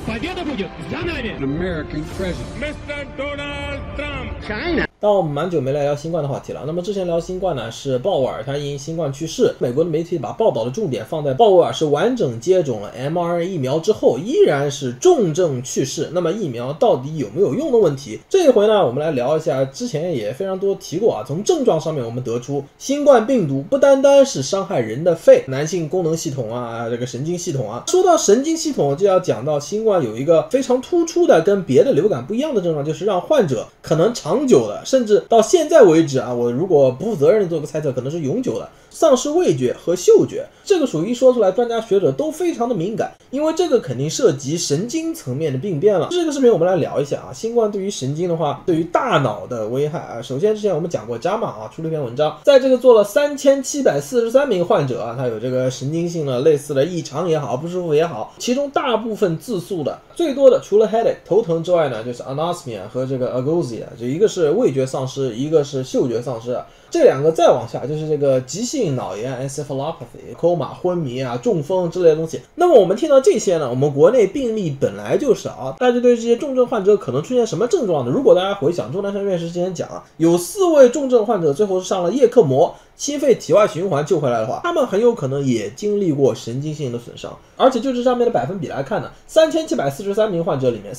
Победа будет за нами. An American president. Mr. Donald Trump. China. 但我们蛮久没来聊新冠的话题了。那么之前聊新冠呢，是鲍威尔他因新冠去世，美国的媒体把报道的重点放在鲍威尔是完整接种了 mRNA 疫苗之后，依然是重症去世。那么疫苗到底有没有用的问题？这一回呢，我们来聊一下，之前也非常多提过啊。从症状上面我们得出，新冠病毒不单单是伤害人的肺、男性功能系统啊，这个神经系统啊。说到神经系统，就要讲到新冠有一个非常突出的跟别的流感不一样的症状，就是让患者可能长久的，甚至到现在为止啊，我如果不负责任的做个猜测，可能是永久的丧失味觉和嗅觉。这个属于说出来专家学者都非常的敏感，因为这个肯定涉及神经层面的病变了。这个视频我们来聊一下啊，新冠对于神经的话，对于大脑的危害啊。首先之前我们讲过JAMA啊出了一篇文章，在这个做了3743名患者啊，他有这个神经性的类似的异常也好，不舒服也好，其中大部分自诉的最多的除了 headache 头疼之外呢，就是 anosmia 和这个 ageusia， 就一个是味觉丧失，一个是嗅觉丧失。这两个再往下就是这个急性脑炎 encephalopathy、coma 昏迷啊、中风之类的东西。那么我们听到这些呢，我们国内病例本来就少，大家对这些重症患者可能出现什么症状呢？如果大家回想钟南山院士之前讲啊，有4位重症患者最后是上了叶克膜，心肺体外循环救回来的话，他们很有可能也经历过神经性的损伤。而且就这上面的百分比来看呢，3743名患者里面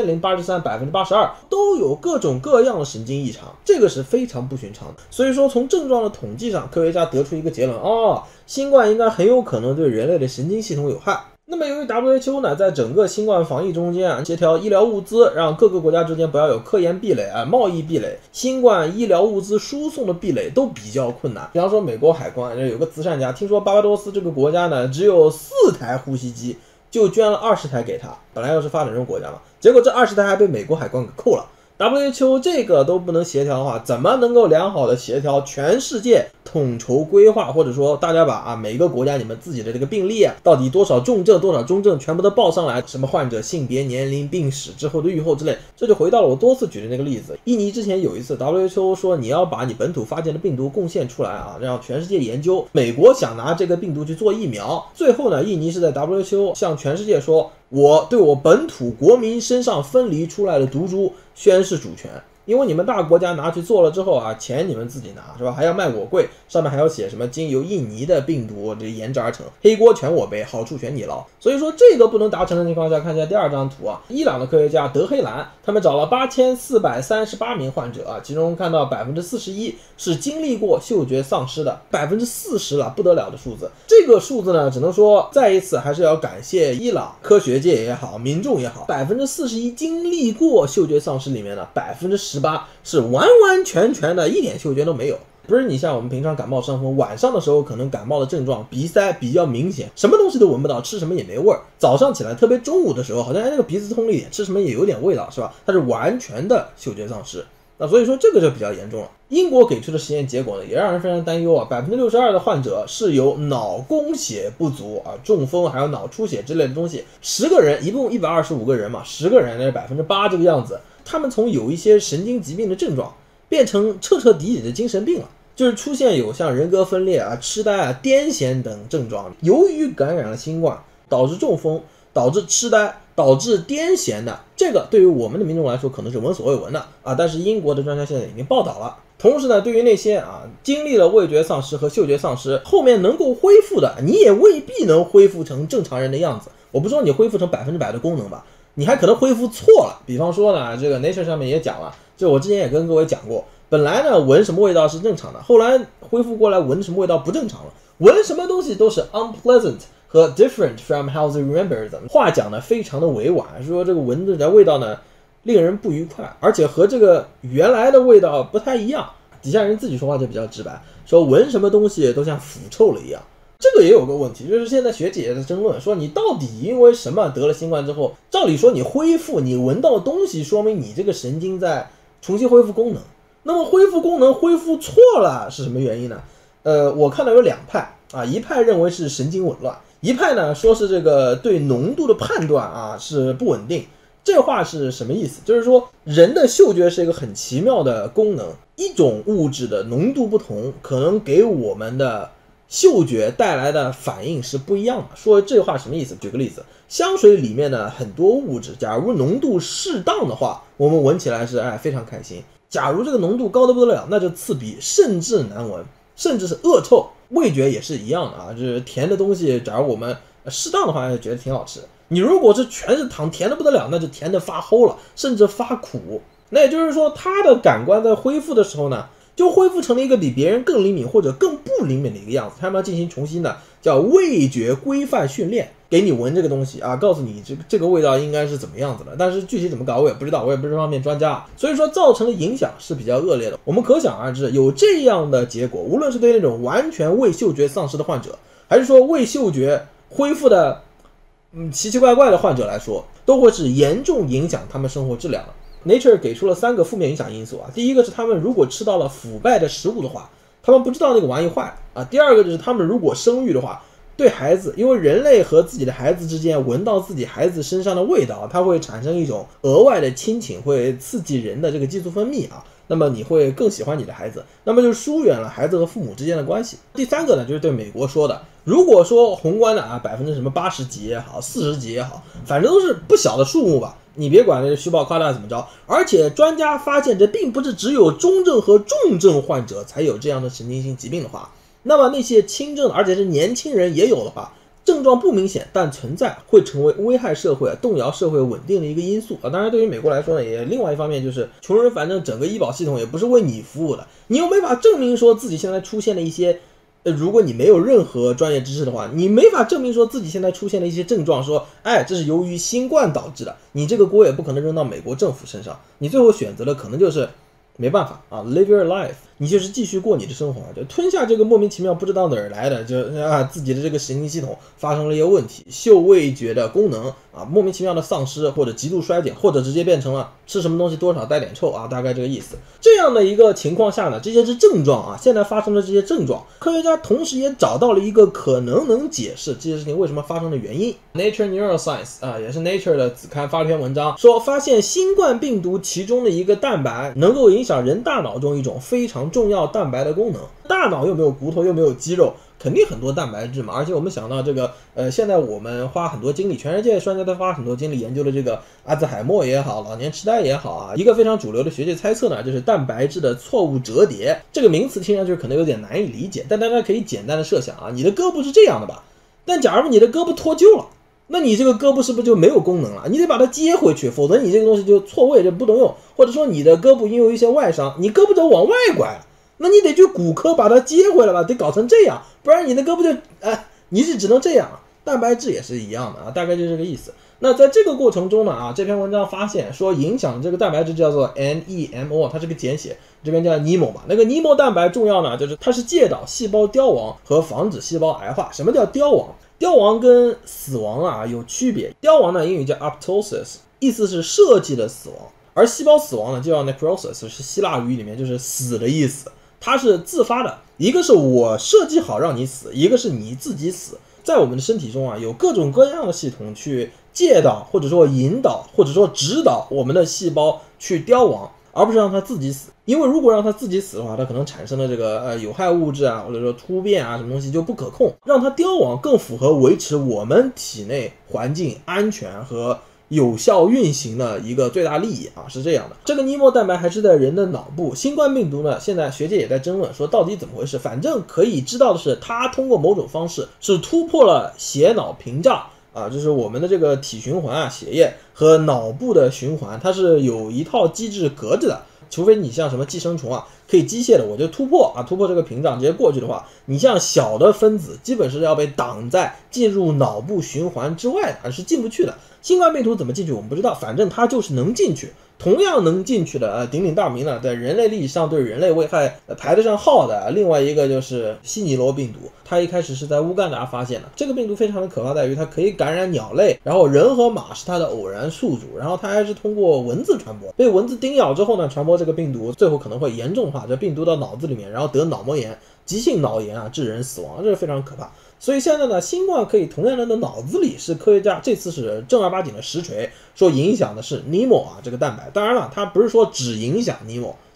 3083%82%都有各种各样的神经异常，这个是非常不寻常的。所以说从症状的统计上，科学家得出一个结论，新冠应该很有可能对人类的神经系统有害。那么由于 WHO 呢，在整个新冠防疫中间啊，协调医疗物资，让各个国家之间不要有科研壁垒啊、贸易壁垒、新冠医疗物资输送的壁垒都比较困难。比方说美国海关有个慈善家，听说巴巴多斯这个国家呢只有4台呼吸机，就捐了20台给他。本来要是发展中国家嘛，结果这20台还被美国海关给扣了。WHO 这个都不能协调的话，怎么能够良好的协调全世界统筹规划，或者说大家把每个国家你们自己的这个病例啊，到底多少重症多少中症全部都报上来，什么患者性别年龄病史之后的预后之类。这就回到了我多次举的那个例子，印尼之前有一次 WHO 说你要把你本土发现的病毒贡献出来啊，让全世界研究。美国想拿这个病毒去做疫苗，最后呢，印尼是在 WHO 向全世界说，我对我本土国民身上分离出来的毒株宣示主权。因为你们大国家拿去做了之后啊，钱你们自己拿是吧？还要卖我贵，上面还要写什么经由印尼的病毒这研制而成，黑锅全我背，好处全你捞。所以说这个不能达成的情况下，看一下第2张图啊，伊朗的科学家德黑兰他们找了8438名患者啊，其中看到41%是经历过嗅觉丧失的，40%了，不得了的数字。这个数字呢，只能说再一次还是要感谢伊朗科学界也好，民众也好，41%经历过嗅觉丧失里面呢，18%是完完全全的一点嗅觉都没有。不是你像我们平常感冒伤风，晚上的时候可能感冒的症状鼻塞比较明显，什么东西都闻不到，吃什么也没味儿。早上起来特别中午的时候，好像那个鼻子通了一点，吃什么也有点味道，是吧？它是完全的嗅觉丧失。那所以说这个就比较严重了。英国给出的实验结果呢，也让人非常担忧啊。62%的患者是有脑供血不足啊、中风还有脑出血之类的东西。10个人，一共125个人嘛，10个人呢8%这个样子，他们从有一些神经疾病的症状变成彻彻底底的精神病了，就是出现有像人格分裂啊、痴呆啊、癫痫等症状。由于感染了新冠，导致中风、导致痴呆、导致癫痫的，这个对于我们的民众来说可能是闻所未闻的啊。但是英国的专家现在已经报道了。同时呢，对于那些经历了味觉丧失和嗅觉丧失，后面能够恢复的，你也未必能恢复成正常人的样子。我不说你恢复成100%的功能吧，你还可能恢复错了。比方说呢，这个 Nature 上面也讲了，就我之前也跟各位讲过，本来呢闻什么味道是正常的，后来恢复过来闻什么味道不正常了，闻什么东西都是 unpleasant 和 different from how they remember them。 话讲的非常的委婉，说这个闻着的味道呢令人不愉快，而且和这个原来的味道不太一样。底下人自己说话就比较直白，说闻什么东西都像腐臭了一样。这个也有个问题，就是现在学界也在争论，说你到底因为什么得了新冠之后，照理说你恢复，你闻到东西，说明你这个神经在重新恢复功能。那么恢复功能恢复错了是什么原因呢？我看到有2派啊，一派认为是神经紊乱，一派呢说是这个对浓度的判断是不稳定。这话是什么意思？就是说人的嗅觉是一个很奇妙的功能，一种物质的浓度不同，可能给我们的嗅觉带来的反应是不一样的。说这话什么意思？举个例子，香水里面的很多物质，假如浓度适当的话，我们闻起来是非常开心。假如这个浓度高得不得了，那就刺鼻，甚至难闻，甚至是恶臭。味觉也是一样的啊，就是甜的东西，假如我们适当的话觉得挺好吃。你如果是全是糖，甜的不得了，那就甜的发齁了，甚至发苦。那也就是说，它的感官在恢复的时候呢，就恢复成了一个比别人更灵敏或者更不灵敏的一个样子。他们要进行重新的叫味觉规范训练，给你闻这个东西啊，告诉你这个味道应该是怎么样子的。但是具体怎么搞我也不知道，我也不是这方面专家，所以说造成的影响是比较恶劣的。我们可想而知，有这样的结果，无论是对那种完全味嗅觉丧失的患者，还是说味嗅觉恢复的奇奇怪怪的患者来说，都会是严重影响他们生活质量的。Nature 给出了3个负面影响因素啊，第一个是他们如果吃到了腐败的食物的话，他们不知道那个玩意坏了啊。第二个就是他们如果生育的话，对孩子，因为人类和自己的孩子之间闻到自己孩子身上的味道，它会产生一种额外的亲情，会刺激人的这个激素分泌啊，那么你会更喜欢你的孩子，那么就疏远了孩子和父母之间的关系。第3个呢，就是对美国说的，如果说宏观的80%几也好，40几也好，反正都是不小的数目吧，你别管这个虚报夸大怎么着。而且专家发现，这并不是只有中症和重症患者才有这样的神经性疾病的话，那么那些轻症的，而且是年轻人也有的话，症状不明显但存在，会成为危害社会、动摇社会稳定的一个因素啊。当然，对于美国来说呢，也另外一方面就是穷人，反正整个医保系统也不是为你服务的，你又没法证明说自己现在出现了一些。如果你没有任何专业知识的话，你没法证明说自己现在出现了一些症状，说这是由于新冠导致的，你这个锅也不可能扔到美国政府身上，你最后选择的可能就是没办法啊 ，live your life， 你就是继续过你的生活，就吞下这个莫名其妙不知道哪儿来的，就自己的这个神经系统发生了一些问题，嗅味觉的功能莫名其妙的丧失或者极度衰减，或者直接变成了吃什么东西多少带点臭大概这个意思。这样的一个情况下呢，这些是症状现在发生的这些症状，科学家同时也找到了一个可能解释这些事情为什么发生的原因。Nature Neuroscience 也是 Nature 的子刊发了篇文章，说发现新冠病毒其中的一个蛋白能够影响人大脑中一种非常重要蛋白的功能。大脑又没有骨头又没有肌肉，肯定很多蛋白质嘛，而且我们想到这个现在我们花很多精力，全世界专家都花很多精力研究了这个阿兹海默也好，老年痴呆也好一个非常主流的学界猜测呢，就是蛋白质的错误折叠。这个名词听上去可能有点难以理解，但大家可以简单的设想你的胳膊是这样的吧，但假如你的胳膊脱臼了，那你这个胳膊是不是就没有功能了？你得把它接回去，否则你这个东西就错位，就不能用。或者说你的胳膊因为有一些外伤，你胳膊肘往外拐了，那你得去骨科把它接回来吧，得搞成这样，不然你的胳膊就你是只能这样。蛋白质也是一样的大概就是这个意思。那在这个过程中呢这篇文章发现说影响这个蛋白质叫做 NEMO， 它是个简写，这边叫 NEMO 吧。那个 NEMO 蛋白重要呢，就是它是介导细胞凋亡和防止细胞癌化。什么叫凋亡？凋亡跟死亡有区别。凋亡呢英语叫 apoptosis， 意思是设计的死亡，而细胞死亡呢就叫 necrosis， 是希腊语里面就是死的意思，它是自发的，一个是我设计好让你死，一个是你自己死。在我们的身体中有各种各样的系统去介导或者说引导或者说指导我们的细胞去凋亡，而不是让它自己死。因为如果让它自己死的话，它可能产生的这个有害物质或者说突变什么东西就不可控，让它凋亡更符合维持我们体内环境安全和有效运行的一个最大利益是这样的。这个尼莫蛋白还是在人的脑部，新冠病毒呢现在学界也在争论说到底怎么回事，反正可以知道的是它通过某种方式是突破了血脑屏障就是我们的这个体循环血液和脑部的循环，它是有一套机制隔着的。除非你像什么寄生虫可以机械的我就突破这个屏障直接过去的话，你像小的分子基本是要被挡在进入脑部循环之外的，是进不去的。新冠病毒怎么进去我们不知道，反正它就是能进去。同样能进去的鼎鼎大名的在人类历史上对人类危害排得上号的另外一个就是西尼罗病毒。它一开始是在乌干达发现的，这个病毒非常的可怕，在于它可以感染鸟类，然后人和马是它的偶然宿主，然后它还是通过蚊子传播，被蚊子叮咬之后呢传播这个病毒，最后可能会严重化，这病毒到脑子里面，然后得脑膜炎，急性脑炎致人死亡，这是非常可怕。所以现在呢，新冠可以同样人的脑子里，是科学家这次是正儿八经的实锤，说影响的是 NEMO 这个蛋白。当然了，它不是说只影响 NEMO，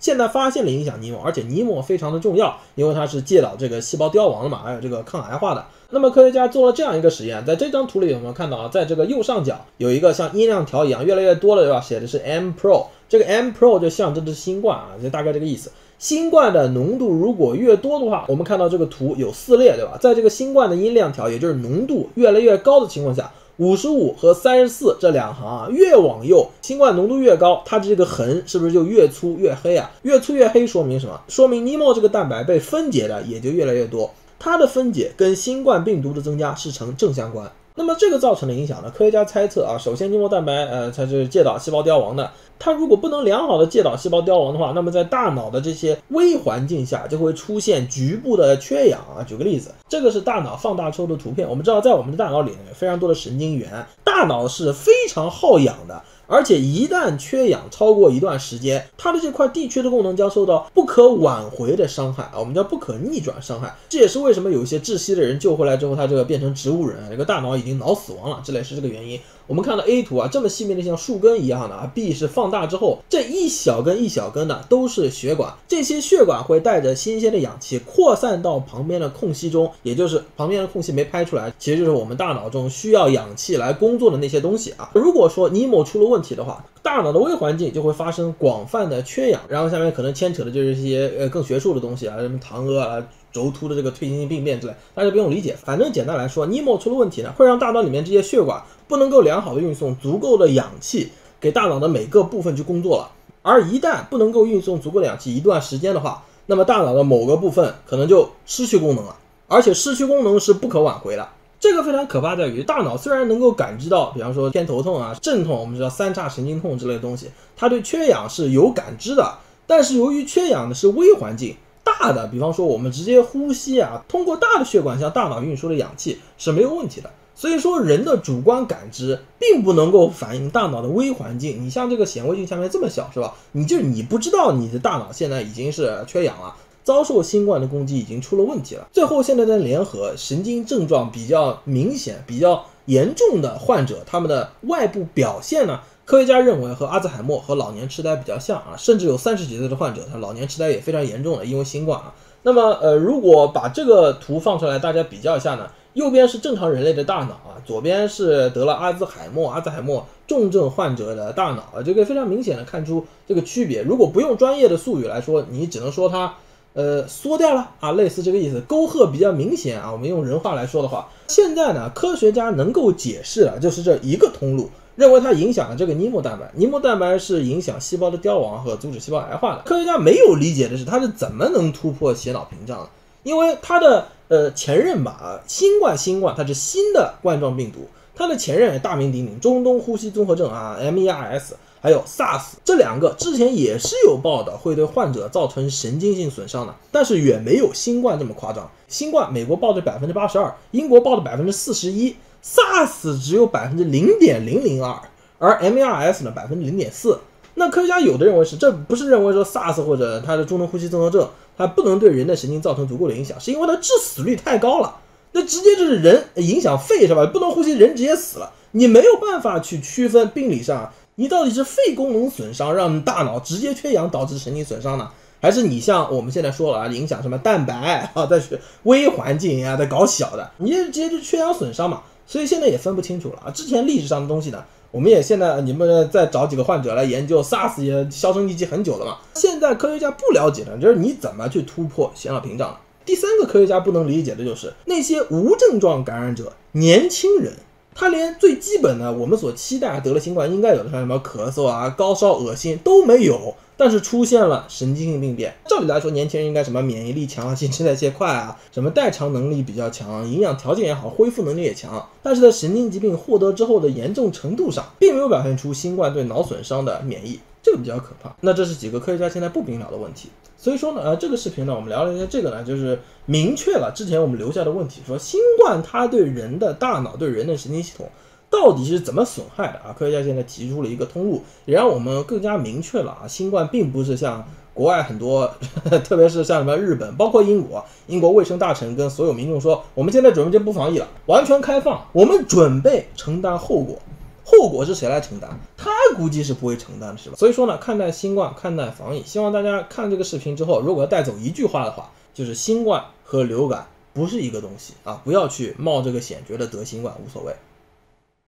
现在发现了影响尼莫，而且尼莫非常的重要，因为它是介导这个细胞凋亡的嘛，还有这个抗癌化的。那么科学家做了这样一个实验，在这张图里我们看到啊，在这个右上角有一个像音量条一样越来越多的，对吧？写的是 M Pro， 这个 M Pro 就象征的是新冠啊，就大概这个意思。新冠的浓度如果越多的话，我们看到这个图有4列，对吧？在这个新冠的音量条，也就是浓度越来越高的情况下，55和34这两行啊，越往右，新冠浓度越高，它这个横是不是就越粗越黑啊？越粗越黑说明什么？说明尼莫这个蛋白被分解的也就越来越多，它的分解跟新冠病毒的增加是成正相关。那么这个造成的影响呢？科学家猜测啊，首先尼莫蛋白它是介导细胞凋亡的，它如果不能良好的介导细胞凋亡的话，那么在大脑的这些微环境下就会出现局部的缺氧啊。举个例子，这个是大脑放大之后的图片。我们知道在我们的大脑里呢有非常多的神经元，大脑是非常耗氧的，而且一旦缺氧超过一段时间，它的这块地缺的功能将受到不可挽回的伤害啊，我们叫不可逆转伤害。这也是为什么有一些窒息的人救回来之后，他这个变成植物人，这个大脑已经脑死亡了，这类是这个原因。我们看到 A 图啊，这么细密的像树根一样的啊 ，B 是放大之后，这一小根一小根的都是血管，这些血管会带着新鲜的氧气扩散到旁边的空隙中，也就是旁边的空隙没拍出来，其实就是我们大脑中需要氧气来工作的那些东西啊。如果说尼莫出了问题的话，大脑的微环境就会发生广泛的缺氧，然后下面可能牵扯的就是一些更学术的东西啊，什么糖阿啊、轴突的这个退行性病变之类，大家不用理解。反正简单来说，尼莫出了问题呢，会让大脑里面这些血管不能够良好的运送足够的氧气给大脑的每个部分去工作了。而一旦不能够运送足够的氧气一段时间的话，那么大脑的某个部分可能就失去功能了，而且失去功能是不可挽回的。这个非常可怕在于，大脑虽然能够感知到，比方说偏头痛啊、阵痛，我们知道三叉神经痛之类的东西，它对缺氧是有感知的，但是由于缺氧的是微环境，大的，比方说我们直接呼吸啊，通过大的血管向大脑运输的氧气是没有问题的。所以说人的主观感知并不能够反映大脑的微环境。你像这个显微镜下面这么小，是吧？你不知道你的大脑现在已经是缺氧了，遭受新冠的攻击已经出了问题了。最后现在的联合神经症状比较明显、比较严重的患者，他们的外部表现呢，科学家认为和阿兹海默和老年痴呆比较像啊，甚至有30几岁的患者，他老年痴呆也非常严重的，因为新冠啊。那么如果把这个图放出来，大家比较一下呢，右边是正常人类的大脑啊，左边是得了阿兹海默重症患者的大脑啊，这个非常明显的看出这个区别。如果不用专业的术语来说，你只能说它缩掉了啊，类似这个意思，沟壑比较明显啊。我们用人话来说的话，现在呢，科学家能够解释了，就是这一个通路，认为它影响了这个尼莫蛋白。尼莫蛋白是影响细胞的凋亡和阻止细胞癌化的。科学家没有理解的是，它是怎么能突破血脑屏障的？因为它的前任吧，新冠它是新的冠状病毒，它的前任也大名鼎鼎，中东呼吸综合症啊 MERS。还有 SARS 这两个之前也是有报道会对患者造成神经性损伤的，但是远没有新冠这么夸张。新冠美国报的 82%， 英国报的 41%， SARS 只有 0.002%， 而 MERS 呢 0.4%。那科学家有的认为是，这不是认为说 SARS 或者它的中东呼吸综合症它不能对人的神经造成足够的影响，是因为它致死率太高了，那直接就是人影响肺是吧？不能呼吸人直接死了，你没有办法去区分病理上你到底是肺功能损伤让大脑直接缺氧导致神经损伤呢，还是你像我们现在说了啊，影响什么蛋白啊，再去微环境啊，再搞小的，你直接就缺氧损伤嘛。所以现在也分不清楚了啊。之前历史上的东西呢，我们也现在你们再找几个患者来研究 ，SARS 也销声匿迹很久了嘛。现在科学家不了解的就是你怎么去突破血脑屏障了。第三个科学家不能理解的就是那些无症状感染者，年轻人。他连最基本的我们所期待得了新冠应该有的像什么咳嗽啊、高烧、恶心都没有，但是出现了神经性病变。照理来说，年轻人应该什么免疫力强、新陈代谢快啊，什么代偿能力比较强，营养条件也好，恢复能力也强。但是在神经疾病获得之后的严重程度上，并没有表现出新冠对脑损伤的免疫，这个比较可怕。那这是几个科学家现在不明了的问题。所以说呢，这个视频呢，我们聊了一下这个呢，就是明确了之前我们留下的问题，说新冠它对人的大脑、对人的神经系统到底是怎么损害的啊？科学家现在提出了一个通路，也让我们更加明确了啊，新冠并不是像国外很多，特别是像什么日本，包括英国卫生大臣跟所有民众说，我们现在准备就不防疫了，完全开放，我们准备承担后果。 后果是谁来承担？他估计是不会承担的，是吧？所以说呢，看待新冠，看待防疫，希望大家看这个视频之后，如果要带走一句话的话，就是新冠和流感不是一个东西啊，不要去冒这个险，觉得得新冠无所谓。